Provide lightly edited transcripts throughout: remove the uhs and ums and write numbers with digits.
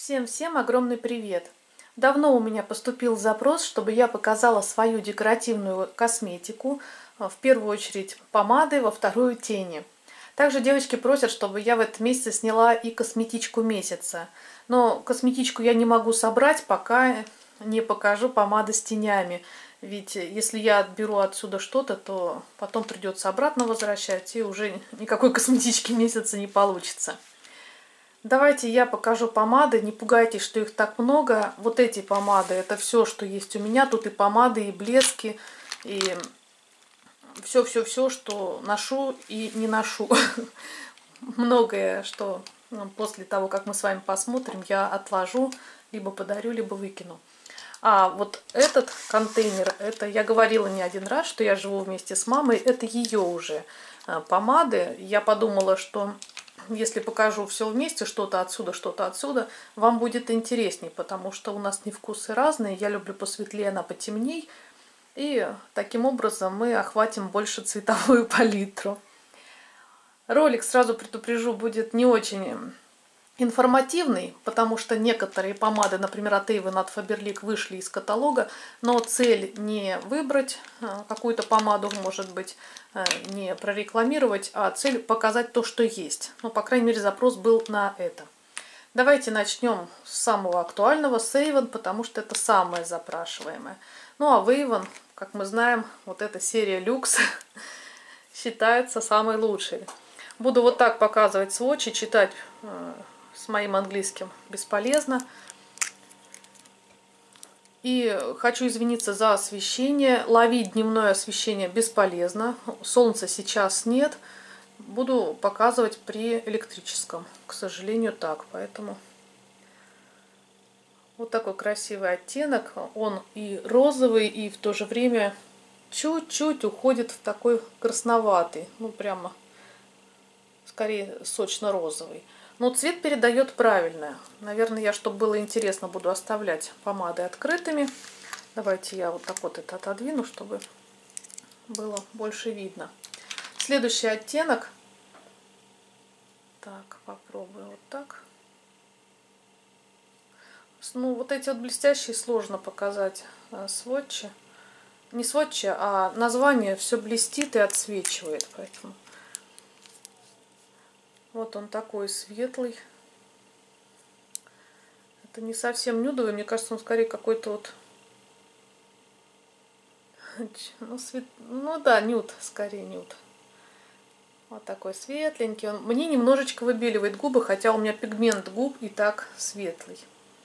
Всем огромный привет! Давно у меня поступил запрос, чтобы я показала свою декоративную косметику, в первую очередь помады, во вторую тени. Также девочки просят, чтобы я в этом месяце сняла и косметичку месяца. Но косметичку я не могу собрать, пока не покажу помады с тенями. Ведь если я отберу отсюда что-то, то потом придется обратно возвращать, и уже никакой косметички месяца не получится. Давайте я покажу помады. Не пугайтесь, что их так много. Вот эти помады, это все, что есть у меня. Тут и помады, и блески, и все, что ношу и не ношу. Многое, что после того, как мы с вами посмотрим, я отложу, либо подарю, либо выкину. А вот этот контейнер, это я говорила не один раз, что я живу вместе с мамой, это ее уже помады. Я подумала, что если покажу все вместе, что-то отсюда, вам будет интересней, потому что у нас не вкусы разные. Я люблю посветлее, она потемней. И таким образом мы охватим больше цветовую палитру. Ролик, сразу предупрежу, будет не очень информативный, потому что некоторые помады, например, от Avon, от Faberlic, вышли из каталога, но цель не выбрать какую-то помаду, может быть, не прорекламировать, а цель показать то, что есть. Ну, по крайней мере, запрос был на это. Давайте начнем с самого актуального, с Avon, потому что это самое запрашиваемое. Ну, а в Avon, как мы знаем, вот эта серия люкс считается самой лучшей. Буду вот так показывать сводчи, читать с моим английским бесполезно. И хочу извиниться за освещение. Ловить дневное освещение бесполезно. Солнца сейчас нет. Буду показывать при электрическом. К сожалению, так. Поэтому вот такой красивый оттенок. Он и розовый, и в то же время чуть-чуть уходит в такой красноватый. Ну, прямо скорее сочно-розовый. Но цвет передает правильно. Наверное, я, чтобы было интересно, буду оставлять помады открытыми. Давайте я вот так вот это отодвину, чтобы было больше видно. Следующий оттенок. Так, попробую вот так. Ну, вот эти вот блестящие сложно показать сводчи. Не сводчи, а название все блестит и отсвечивает. Поэтому вот он такой светлый. Это не совсем нюдовый, мне кажется, он скорее какой-то вот... Ну да, нюд, скорее нюд. Вот такой светленький. Он мне немножечко выбеливает губы, хотя у меня пигмент губ и так светлый.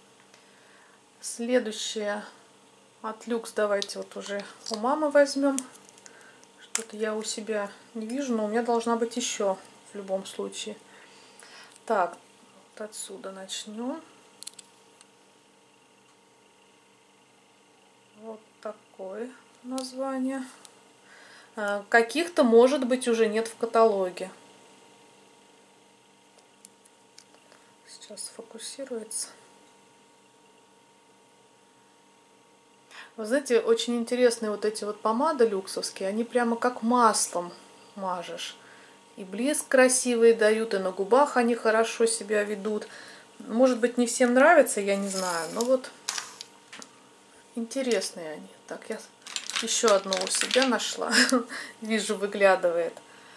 Следующее от люкс давайте вот уже у мамы возьмем. Что-то я у себя не вижу, но у меня должна быть еще в любом случае. Так, вот отсюда начнем. Вот такое название. Каких-то, может быть, уже нет в каталоге. Сейчас сфокусируется. Вы знаете, очень интересные вот эти вот помады люксовские. Они прямо как маслом мажешь. И блеск красивый дают, и на губах они хорошо себя ведут. Может быть, не всем нравится, я не знаю. Но вот интересные они. Так, я еще одну у себя нашла. Вижу, выглядывает.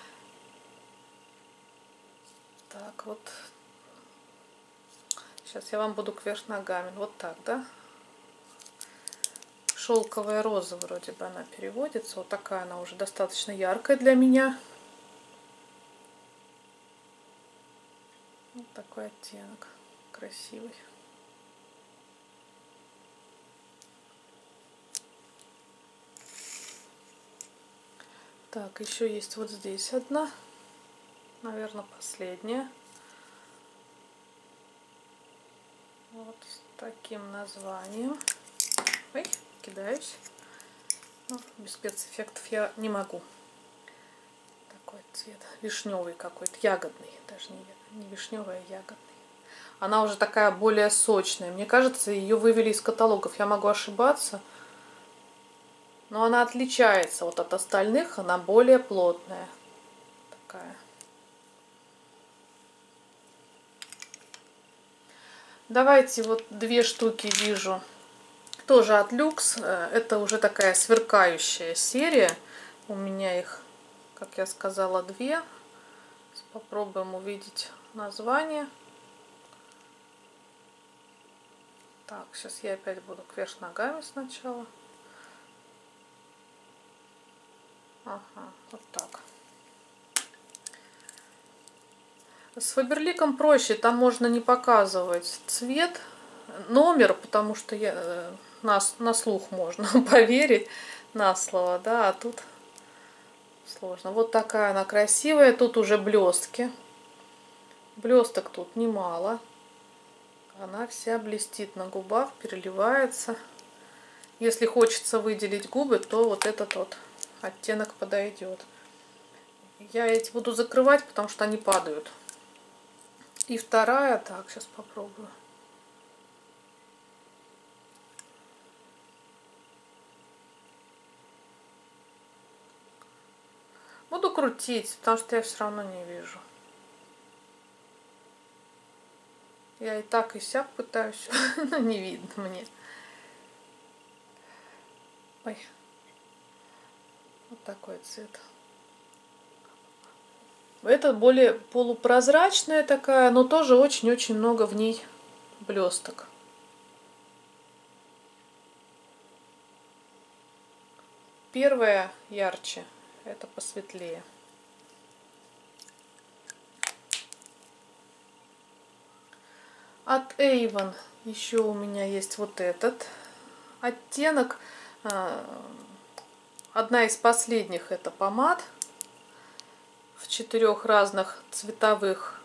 Так, вот. Сейчас я вам буду кверх ногами. Вот так, да? Шелковая роза вроде бы она переводится. Вот такая она уже достаточно яркая для меня. Вот такой оттенок. Красивый. Так, еще есть вот здесь одна. Наверное, последняя. Вот с таким названием. Ой, кидаюсь. Ну, без спецэффектов я не могу. Такой цвет. Вишневый какой-то. Ягодный. Даже не вишневый, а ягодный. Она уже такая более сочная. Мне кажется, ее вывели из каталогов. Я могу ошибаться. Но она отличается вот от остальных. Она более плотная. Такая. Давайте вот две штуки вижу. Тоже от Люкс. Это уже такая сверкающая серия. У меня их, как я сказала, две. Попробуем увидеть название. Так, сейчас я опять буду кверх ногами сначала. Ага, вот так. С Фаберликом проще, там можно не показывать цвет, номер, потому что на слух можно поверить, на слово, да, а тут сложно. Вот такая она красивая, тут уже блестки. Блесток тут немало. Она вся блестит на губах, переливается. Если хочется выделить губы, то вот этот вот оттенок подойдет. Я эти буду закрывать, потому что они падают. И вторая, так, сейчас попробую. Буду крутить, потому что я все равно не вижу. Я и так, и сяк пытаюсь, но не видно мне. Ой, вот такой цвет. Это более полупрозрачная такая, но тоже очень-очень много в ней блесток. Первая ярче, это посветлее. От Avon еще у меня есть вот этот оттенок. Одна из последних это помад в 4 разных цветовых.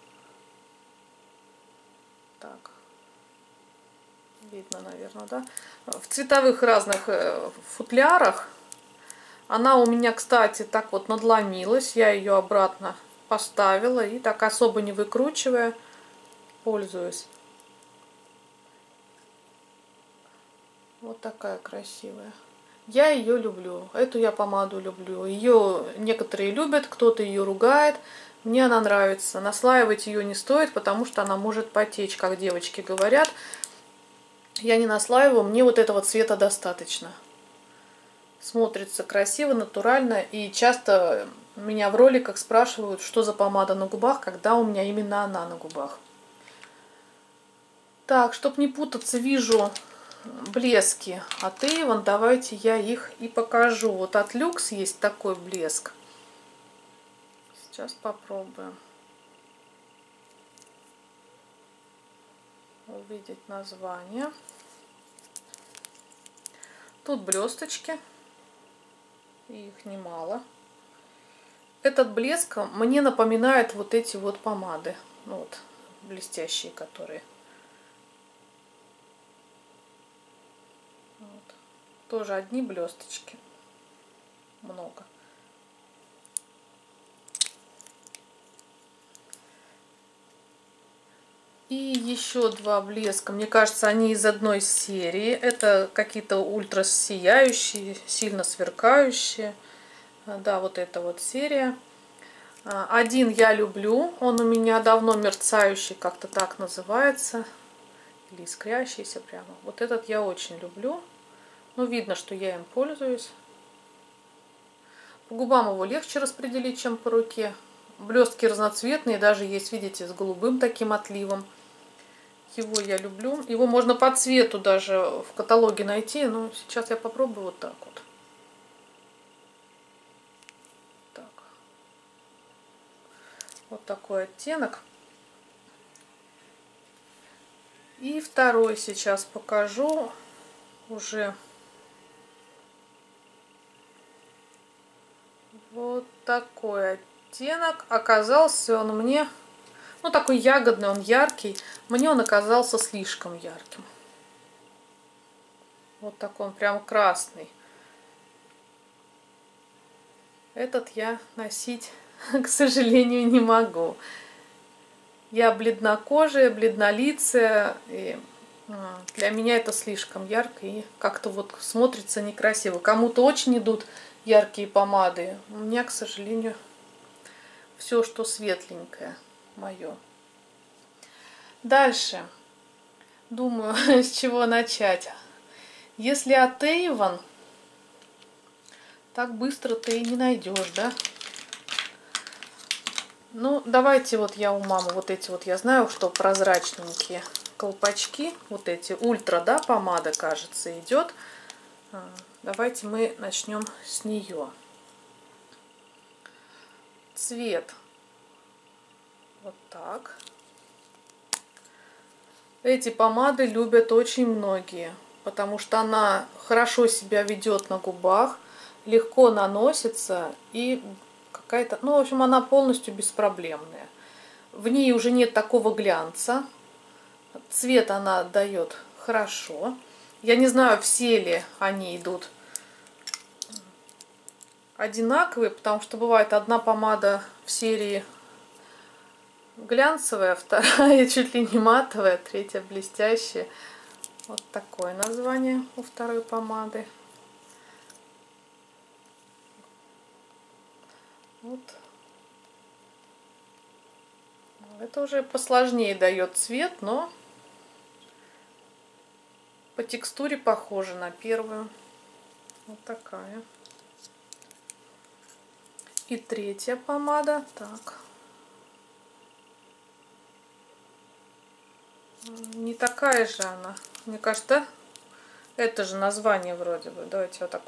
Так, видно, наверное, да? В цветовых разных футлярах. Она у меня, кстати, так вот надломилась. Я ее обратно поставила и так особо не выкручивая пользуюсь. Вот такая красивая. Я ее люблю. Эту я помаду люблю. Ее некоторые любят, кто-то ее ругает. Мне она нравится. Наслаивать ее не стоит, потому что она может потечь, как девочки говорят. Я не наслаиваю, мне вот этого цвета достаточно. Смотрится красиво, натурально. И часто меня в роликах спрашивают, что за помада на губах, когда у меня именно она на губах. Так, чтобы не путаться, вижу блески от Avon. Давайте я их и покажу. Вот от Люкс есть такой блеск. Сейчас попробуем увидеть название. Тут блесточки. И их немало. Этот блеск мне напоминает вот эти вот помады. Ну вот, блестящие которые. Вот. Тоже одни блесточки. Много. И еще два блеска. Мне кажется, они из одной серии. Это какие-то ультра сияющие, сильно сверкающие. Да, вот эта вот серия. Один я люблю. Он у меня давно мерцающий, как-то так называется. Или искрящийся прямо. Вот этот я очень люблю. Ну, видно, что я им пользуюсь. По губам его легче распределить, чем по руке. Блестки разноцветные, даже есть, видите, с голубым таким отливом. Его я люблю. Его можно по цвету даже в каталоге найти. Но сейчас я попробую вот так вот. Так. Вот такой оттенок. И второй сейчас покажу. Уже вот такой оттенок. Оказался он мне... Ну, такой ягодный, он яркий. Мне он оказался слишком ярким. Вот такой он прям красный. Этот я носить, к сожалению, не могу. Я бледнокожая, бледнолицая. И для меня это слишком ярко и как-то вот смотрится некрасиво. Кому-то очень идут яркие помады. У меня, к сожалению, все, что светленькое, мое. Дальше. Думаю, с чего начать. Если от Avon, так быстро ты и не найдешь, да? Ну, давайте вот я у мамы вот эти вот, я знаю, что прозрачненькие колпачки, вот эти ультра, да, помада, кажется, идет. Давайте мы начнем с нее. Цвет вот так. Эти помады любят очень многие, потому что она хорошо себя ведет на губах, легко наносится и какая-то, ну, в общем, она полностью беспроблемная. В ней уже нет такого глянца. Цвет она дает хорошо. Я не знаю, все ли они идут одинаковые, потому что бывает одна помада в серии глянцевая, вторая чуть ли не матовая, третья блестящая. Вот такое название у второй помады. Вот. Это уже посложнее дает цвет, но по текстуре похоже на первую. Вот такая. И третья помада. Так. Не такая же она. Мне кажется, это же название вроде бы. Давайте вот так.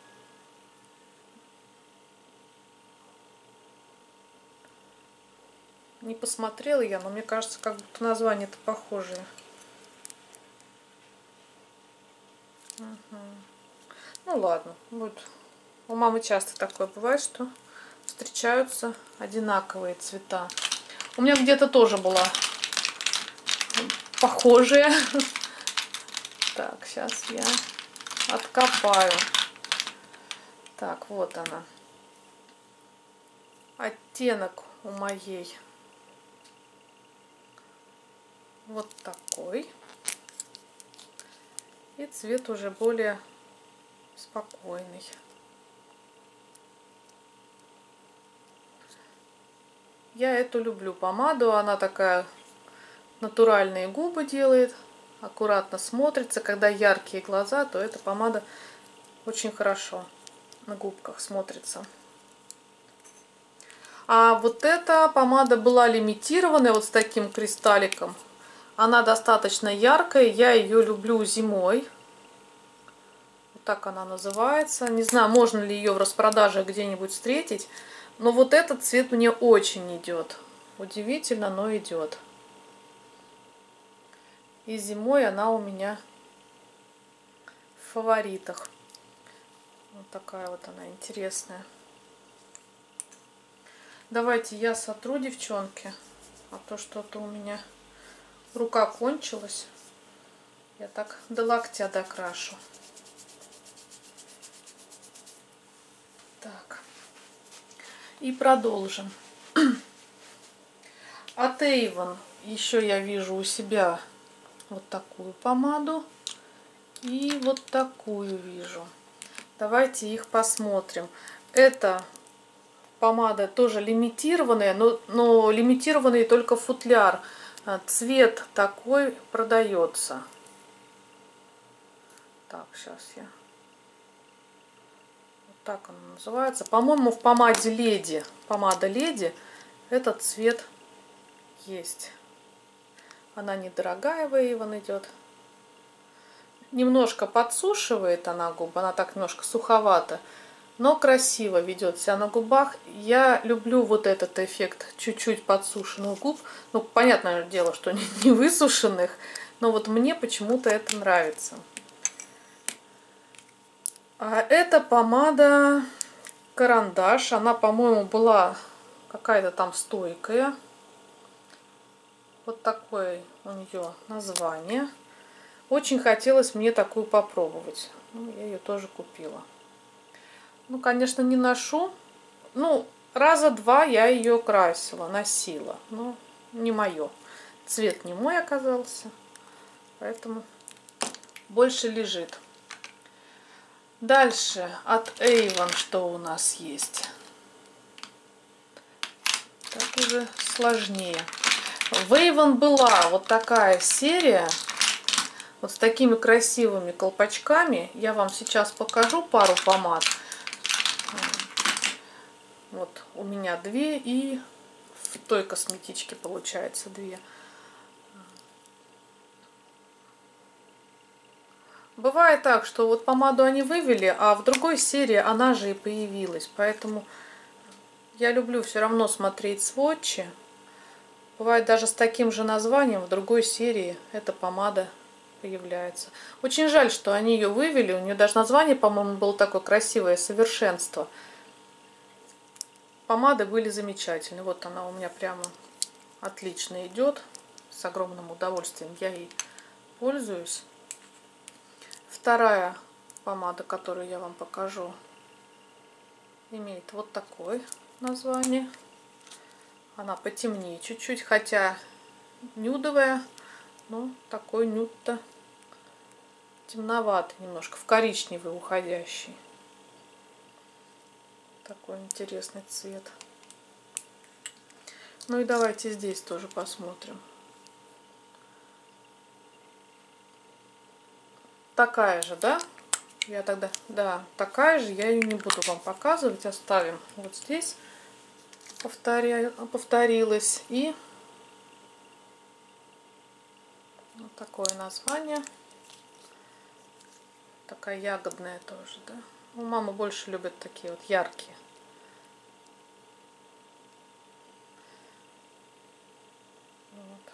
Не посмотрела я, но мне кажется, как будто название-то похожее. Угу. Ну ладно. Вот. У мамы часто такое бывает, что встречаются одинаковые цвета. У меня где-то тоже была похожая. Так, сейчас я откопаю. Так, вот она. Оттенок у моей вот такой. И цвет уже более спокойный. Я эту люблю помаду. Она такая натуральные губы делает. Аккуратно смотрится. Когда яркие глаза, то эта помада очень хорошо на губках смотрится. А вот эта помада была лимитированная, вот с таким кристалликом. Она достаточно яркая. Я ее люблю зимой. Вот так она называется. Не знаю, можно ли ее в распродаже где-нибудь встретить. Но вот этот цвет мне очень идет. Удивительно, но идет. И зимой она у меня в фаворитах. Вот такая вот она интересная. Давайте я сотру, девчонки. А то что-то у меня рука кончилась. Я так до локтя докрашу. Так. И продолжим. От Avon еще я вижу у себя вот такую помаду. И вот такую вижу. Давайте их посмотрим. Это помада тоже лимитированная, но лимитированный только футляр. Цвет такой продается. Так, сейчас я... Вот так она называется. По-моему, в помаде Леди, помада Леди, этот цвет есть. Она недорогая, в Avon идет. Немножко подсушивает она губы, она так немножко суховата, но красиво ведет себя на губах. Я люблю вот этот эффект чуть-чуть подсушенных губ. Ну, понятное дело, что не высушенных, но вот мне почему-то это нравится. А эта помада карандаш, она, по-моему, была какая-то там стойкая. Вот такое у нее название. Очень хотелось мне такую попробовать. Ну, я ее тоже купила. Ну, конечно, не ношу. Ну, раза два я ее красила, носила. Но не мое. Цвет не мой оказался. Поэтому больше лежит. Дальше от Avon что у нас есть? Так уже сложнее. В Avon была вот такая серия. Вот с такими красивыми колпачками. Я вам сейчас покажу пару помад. Вот у меня две, и в той косметичке получается две. Бывает так, что вот помаду они вывели, а в другой серии она же и появилась. Поэтому я люблю все равно смотреть сводчи. Бывает даже с таким же названием в другой серии эта помада появляется. Очень жаль, что они ее вывели. У нее даже название, по-моему, было такое красивое — «Совершенство». Помады были замечательные. Вот она у меня прямо отлично идет. С огромным удовольствием я ей пользуюсь. Вторая помада, которую я вам покажу, имеет вот такое название. Она потемнее чуть-чуть, хотя нюдовая, но такой нюд-то темноватый немножко, в коричневый уходящий. Такой интересный цвет. Ну и давайте здесь тоже посмотрим. Такая же, да? Я тогда, да, такая же. Я ее не буду вам показывать. Оставим вот здесь. Повторилась. И вот такое название. Такая ягодная тоже, да? Ну, мама больше любит такие вот яркие. Вот.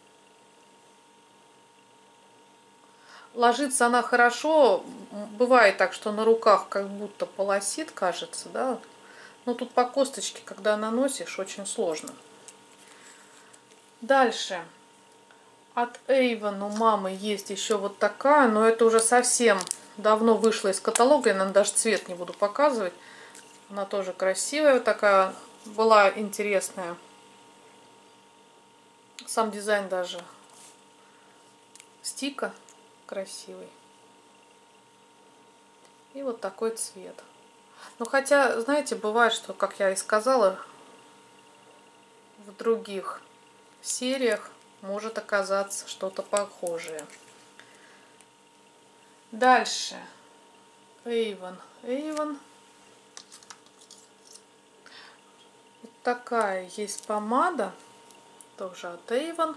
Ложится она хорошо. Бывает так, что на руках как будто полосит, кажется, да? Но тут по косточке, когда наносишь, очень сложно. Дальше. От Avon у мамы есть еще вот такая, но это уже совсем давно вышла из каталога. Я нам даже цвет не буду показывать. Она тоже красивая, вот такая, была интересная. Сам дизайн даже стика красивый. И вот такой цвет. Ну хотя, знаете, бывает, что, как я и сказала, в других сериях может оказаться что-то похожее. Дальше. Avon. Вот такая есть помада. Тоже от Avon.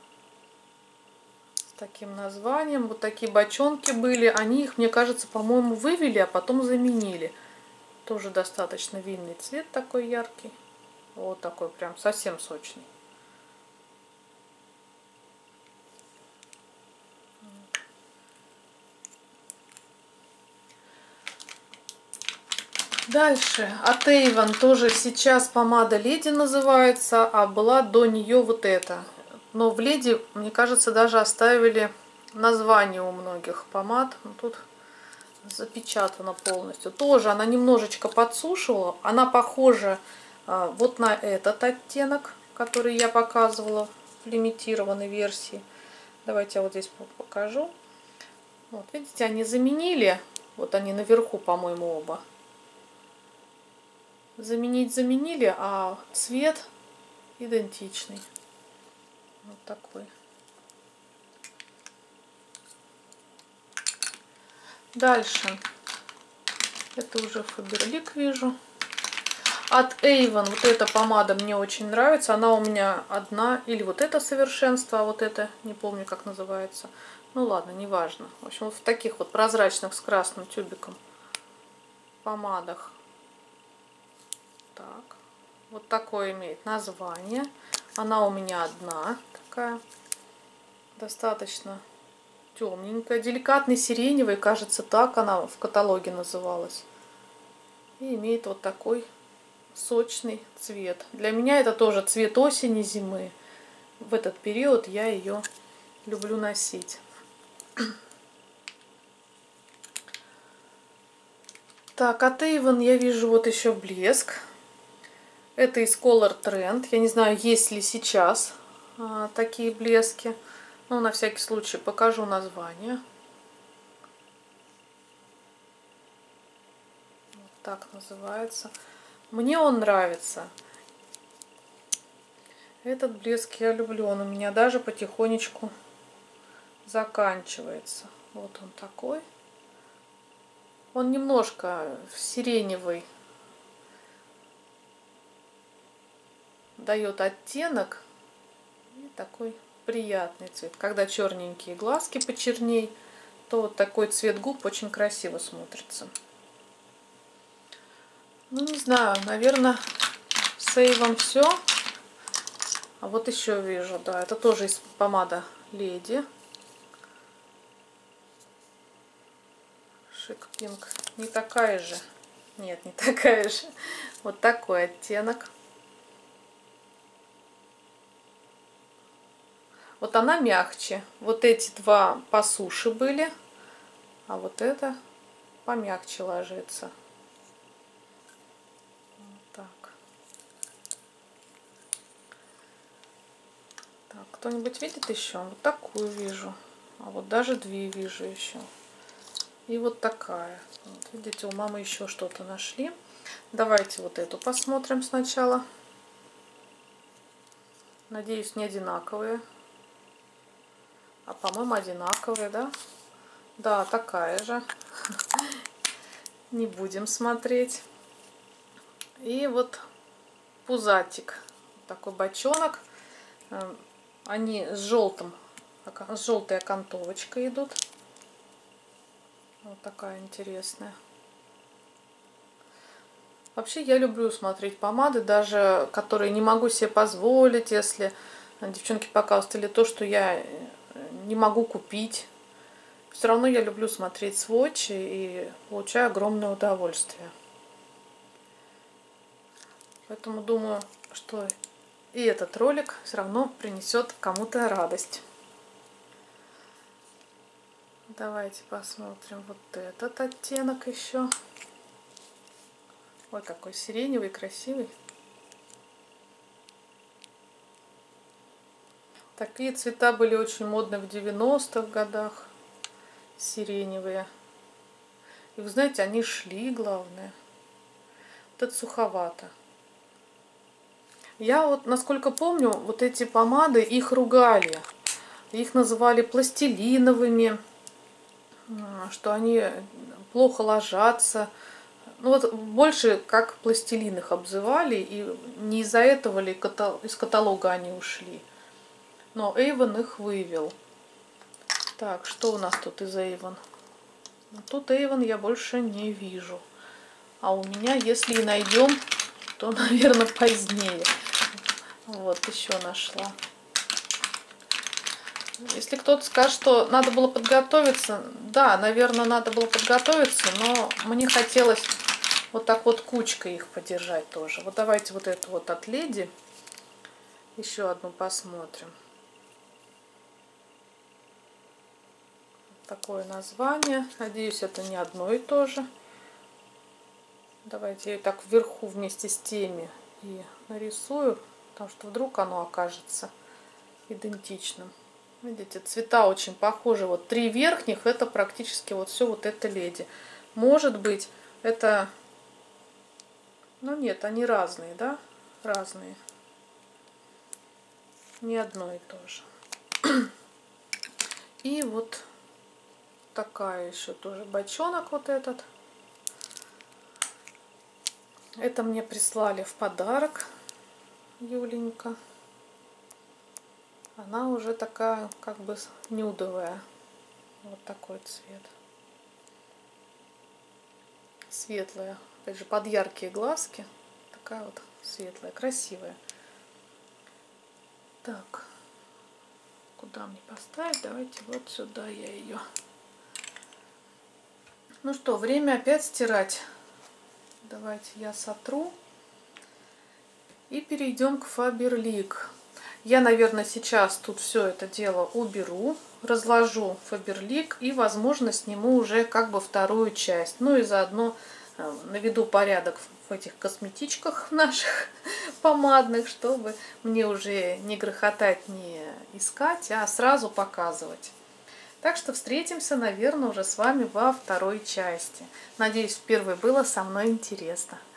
С таким названием. Вот такие бочонки были. Они их, мне кажется, по-моему, вывели, а потом заменили. Тоже достаточно винный цвет такой яркий. Вот такой прям совсем сочный. Дальше от Avon тоже сейчас помада Леди называется, а была до нее вот эта. Но в Леди, мне кажется, даже оставили название у многих помад. Но тут запечатана полностью. Тоже она немножечко подсушивала. Она похожа вот на этот оттенок, который я показывала в лимитированной версии. Давайте я вот здесь покажу. Вот видите, они заменили. Вот они наверху, по-моему, оба. Заменили, а цвет идентичный. Вот такой. Дальше. Это уже Faberlic вижу. От Avon вот эта помада мне очень нравится. Она у меня одна. Или вот это «Совершенство», а вот это не помню, как называется. Ну ладно, неважно. В общем, вот в таких вот прозрачных с красным тюбиком помадах. Так, вот такое имеет название. Она у меня одна такая, достаточно темненькая, деликатный сиреневый, кажется, так она в каталоге называлась. И имеет вот такой сочный цвет. Для меня это тоже цвет осени, зимы. В этот период я ее люблю носить. Так, от Avon я вижу вот еще блеск. Это из Color Trend. Я не знаю, есть ли сейчас такие блески. Но на всякий случай покажу название. Вот так называется. Мне он нравится. Этот блеск я люблю. Он у меня даже потихонечку заканчивается. Вот он такой. Он немножко сиреневый, дает оттенок и такой приятный цвет. Когда черненькие глазки почерней, то вот такой цвет губ очень красиво смотрится. Ну, не знаю, наверное, с Avon все. А вот еще вижу, да, это тоже из помада Леди. Шик Пинк. Не такая же. Нет, не такая же. Вот такой оттенок. Вот она мягче. Вот эти два по суше были. А вот это помягче ложится. Вот так. Так, кто-нибудь видит еще? Вот такую вижу. А вот даже две вижу еще. И вот такая. Вот, видите, у мамы еще что-то нашли. Давайте вот эту посмотрим сначала. Надеюсь, не одинаковые. А по-моему, одинаковые, да? Да, такая же. Не будем смотреть. И вот пузатик. Такой бочонок. Они с желтой окантовочкой идут. Вот такая интересная. Вообще я люблю смотреть помады, даже которые не могу себе позволить, если девчонки показывают, или то, что я не могу купить. Все равно я люблю смотреть сводчи и получаю огромное удовольствие. Поэтому думаю, что и этот ролик все равно принесет кому-то радость. Давайте посмотрим вот этот оттенок еще. Ой, какой сиреневый, красивый. Такие цвета были очень модны в 90-х годах. Сиреневые. И вы знаете, они шли, главное. Вот это суховато. Я вот, насколько помню, вот эти помады, их ругали. Их называли пластилиновыми, что они плохо ложатся. Ну вот больше как пластилин их обзывали, и не из-за этого ли из каталога они ушли. Но Avon их вывел. Так, что у нас тут из Avon? Тут Avon я больше не вижу. А у меня, если и найдем, то, наверное, позднее. Вот, еще нашла. Если кто-то скажет, что надо было подготовиться, да, наверное, надо было подготовиться, но мне хотелось вот так вот кучкой их подержать тоже. Вот давайте вот эту вот от Леди еще одну посмотрим. Такое название. Надеюсь, это не одно и то же. Давайте я ее так вверху вместе с теми и нарисую, потому что вдруг оно окажется идентичным. Видите, цвета очень похожи. Вот три верхних, это практически вот все вот это Леди. Может быть, это... Ну нет, они разные, да? Разные. Не одно и то же. И вот такая еще тоже бочонок вот этот. Это мне прислали в подарок Юленька. Она уже такая как бы нюдовая. Вот такой цвет. Светлая. Опять же, под яркие глазки. Такая вот светлая, красивая. Так. Куда мне поставить? Давайте вот сюда я ее. Ну что, время опять стирать. Давайте я сотру. И перейдем к Faberlic. Я, наверное, сейчас тут все это дело уберу, разложу Faberlic и, возможно, сниму уже как бы вторую часть. Ну и заодно наведу порядок в этих косметичках наших помадных, чтобы мне уже не грохотать, не искать, а сразу показывать. Так что встретимся, наверное, уже с вами во второй части. Надеюсь, в первой было со мной интересно.